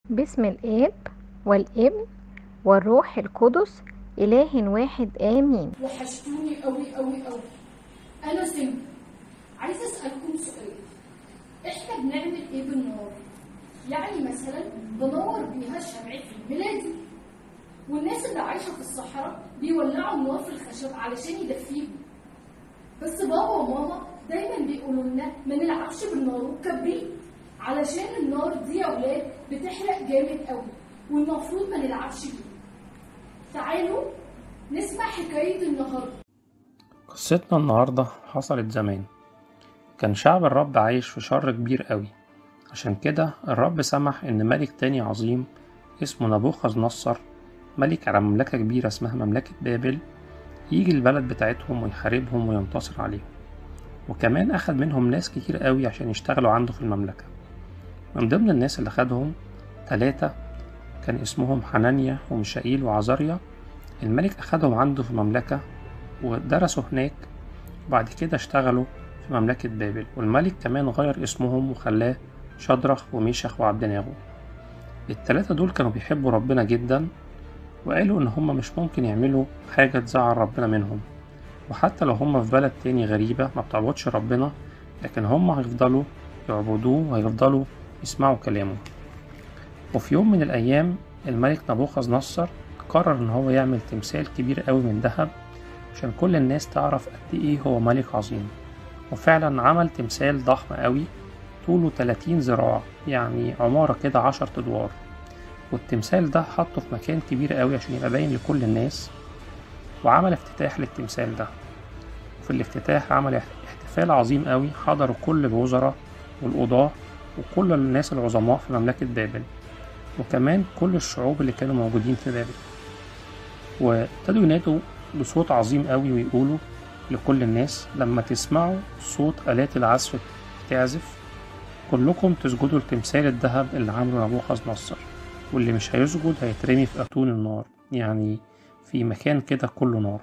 باسم الآب والابن والروح القدس إله واحد آمين. وحشتوني قوي قوي قوي. انا سمبا، عايزه اسالكم سؤال. احنا بنعمل ايه بالنار؟ يعني مثلا بنور بيها شمعة عيد ميلادي، والناس اللي عايشه في الصحراء بيولعوا النار في الخشب علشان يدفيهم. بس بابا وماما دايما بيقولوا لنا ما نلعبش بالنار والكبريت، علشان النار دي يا ولاد بتحرق جامد قوي، والمفروض ما نلعبش بيه. تعالوا نسمع حكايه النهارده. قصتنا النهاردة حصلت زمان. كان شعب الرب عايش في شر كبير قوي، عشان كده الرب سمح إن ملك تاني عظيم اسمه نبوخذ نصر، ملك على مملكة كبيرة اسمها مملكة بابل، يجي البلد بتاعتهم ويحاربهم وينتصر عليهم. وكمان أخد منهم ناس كتير قوي عشان يشتغلوا عنده في المملكة. من ضمن الناس اللي خدهم 3 كان اسمهم حنانيا وميشائيل وعزاريا. الملك أخدهم عنده في المملكة ودرسوا هناك، وبعد كده اشتغلوا في مملكة بابل. والملك كمان غير اسمهم وخلاه شدرخ وميشخ وعبدناغو. ال3 دول كانوا بيحبوا ربنا جدا، وقالوا إن هما مش ممكن يعملوا حاجة تزعل ربنا منهم، وحتى لو هما في بلد تاني غريبة ما بتعبدش ربنا، لكن هما هيفضلوا يعبدوه وهيفضلوا يسمعوا كلامه. وفي يوم من الأيام الملك نبوخذ نصر قرر إن هو يعمل تمثال كبير قوي من ذهب عشان كل الناس تعرف قد إيه هو ملك عظيم. وفعلا عمل تمثال ضخم قوي، طوله 30 ذراع، يعني عمارة كده 10 أدوار. والتمثال ده حطه في مكان كبير قوي عشان يبقى باين لكل الناس. وعمل افتتاح للتمثال ده، وفي الافتتاح عمل احتفال عظيم قوي، حضروا كل الوزراء والقضاة وكل الناس العظماء في مملكة بابل، وكمان كل الشعوب اللي كانوا موجودين في بابل. وابتدوا ينادوا بصوت عظيم قوي ويقولوا لكل الناس: لما تسمعوا صوت آلات العزف بتعزف كلكم تسجدوا لتمثال الذهب اللي عمله نبوخذ نصر، واللي مش هيسجد هيترمي في أتون النار، يعني في مكان كده كله نار.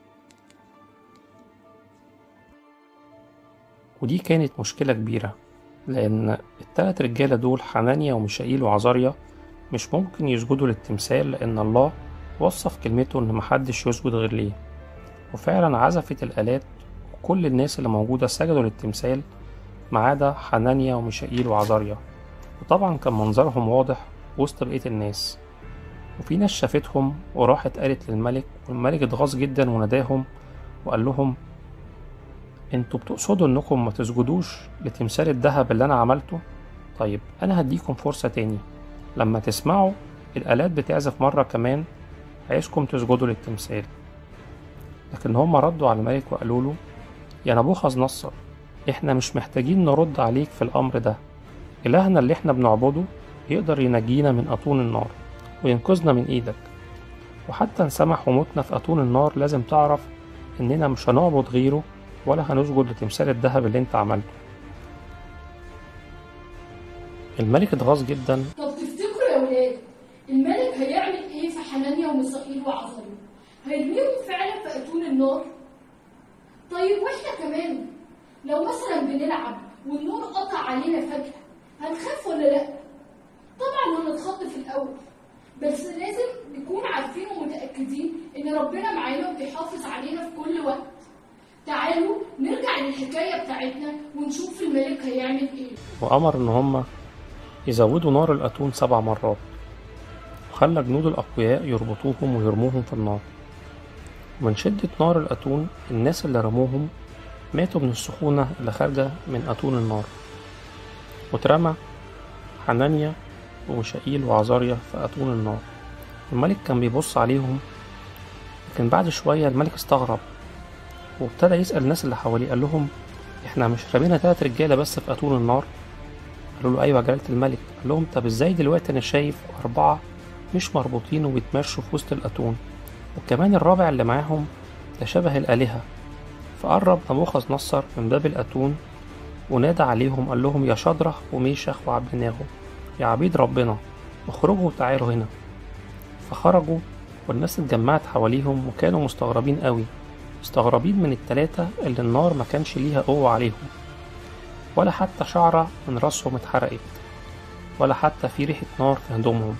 ودي كانت مشكلة كبيرة، لأن ال3 رجالة دول حنانيا وميشائيل وعزاريا مش ممكن يسجدوا للتمثال، لأن الله وصف كلمته إن محدش يسجد غير ليه. وفعلا عزفت الآلات وكل الناس اللي موجودة سجدوا للتمثال ما عدا حنانيا وميشائيل وعزاريا. وطبعا كان منظرهم واضح وسط بقية الناس، وفي ناس شافتهم وراحت قالت للملك، والملك اتغاظ جدا وناداهم وقال لهم: انتوا بتقصدوا انكم ما تسجدوش لتمثال الذهب اللي انا عملته؟ طيب انا هديكم فرصة تاني، لما تسمعوا الآلات بتعزف مرة كمان عايزكم تسجدوا للتمثال. لكن هم ردوا على الملك وقالوا له: يا نبوخذ نصر، احنا مش محتاجين نرد عليك في الأمر ده. إلهنا اللي احنا بنعبده يقدر ينجينا من أتون النار وينقذنا من إيدك، وحتى نسمح وموتنا في أتون النار لازم تعرف إننا مش هنعبد غيره ولا هنسجد لتمثال الذهب اللي انت عملته. الملك اتغاظ جدا. طب تفتكروا يا ولاد الملك هيعمل ايه في حنانيا وميسائيل وعزاريا؟ هيرميهم فعلا في اتون النار؟ طيب واحنا كمان لو مثلا بنلعب والنور قطع علينا فجأة هنخاف ولا لا؟ طبعا هنتخض في الاول، بس لازم نكون عارفين ومتأكدين ان ربنا معانا وبيحافظ علينا في كل وقت. تعالوا نرجع للحكاية بتاعتنا ونشوف الملك هيعمل ايه. وأمر إن هما يزودوا نار الأتون 7 مرات، وخلى جنود الأقوياء يربطوهم ويرموهم في النار. ومن شدة نار الأتون الناس اللي رموهم ماتوا من السخونة اللي خارجة من أتون النار. واترمى حنانيا وميشائيل وعزاريا في أتون النار. الملك كان بيبص عليهم، لكن بعد شوية الملك استغرب وابتدى يسأل الناس اللي حواليه، قال لهم: احنا مش رمينا 3 رجالة بس في أتون النار؟ قالوا له: أيوة يا جلالة الملك. قال لهم: طب ازاي دلوقتي أنا شايف 4 مش مربوطين وبيتمشوا في وسط الأتون، وكمان الرابع اللي معاهم ده شبه الآلهة؟ فقرب نبوخذ نصر من باب الأتون ونادى عليهم، قال لهم: يا شدرخ وميشخ وعبدناغو، يا عبيد ربنا، اخرجوا وتعالوا هنا. فخرجوا والناس اتجمعت حواليهم، وكانوا مستغربين قوي، مستغربين من ال3 اللي النار ما كانش ليها قوة عليهم، ولا حتى شعرة من راسهم اتحرقت. ولا حتى في ريحة نار في هدومهم.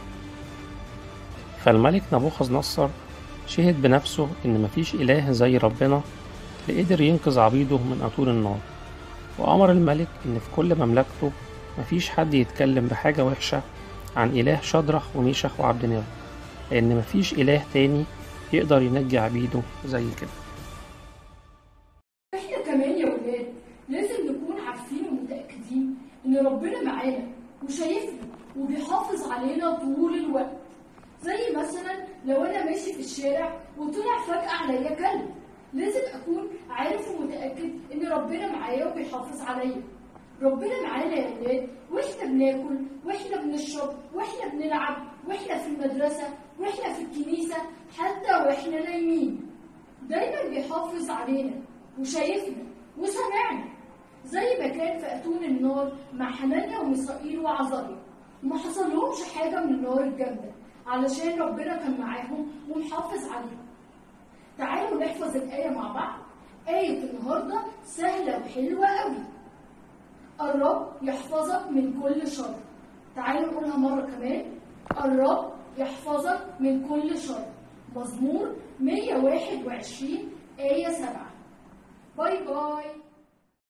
فالملك نبوخذ نصر شهد بنفسه إن مفيش إله زي ربنا اللي قدر ينقذ عبيده من أطول النار، وأمر الملك إن في كل مملكته مفيش حد يتكلم بحاجة وحشة عن إله شدرخ وميشخ وعبدناغو، لأن مفيش إله تاني يقدر ينجي عبيده زي كده. احنا كمان يا ولاد لازم نكون عارفين ومتأكدين ان ربنا معانا وشايفنا وبيحافظ علينا طول الوقت. زي مثلا لو انا ماشي في الشارع وطلع فجأة عليا كلب، لازم اكون عارف ومتأكد ان ربنا معايا وبيحافظ عليا. ربنا معانا يا ولاد واحنا بناكل واحنا بنشرب واحنا بنلعب واحنا في المدرسة واحنا في الكنيسة حتى واحنا نايمين. دايما بيحافظ علينا وشايفنا وسمعنا، زي ما كان في أتون النار مع حنانيا وميسائيل وعزريا. ما حصلهمش حاجة من النار الجامدة علشان ربنا كان معاهم ومحافظ عليهم. تعالوا نحفظ الآية مع بعض. آية النهاردة سهلة وحلوة قوي. الرب يحفظك من كل شر. تعالوا نقولها مرة كمان. الرب يحفظك من كل شر. مزمور 121 آية 7. باي باي.